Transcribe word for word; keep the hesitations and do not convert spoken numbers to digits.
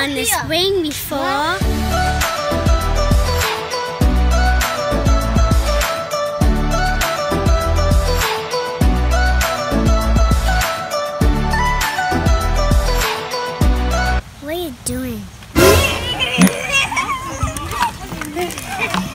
on the swing before. What are you doing?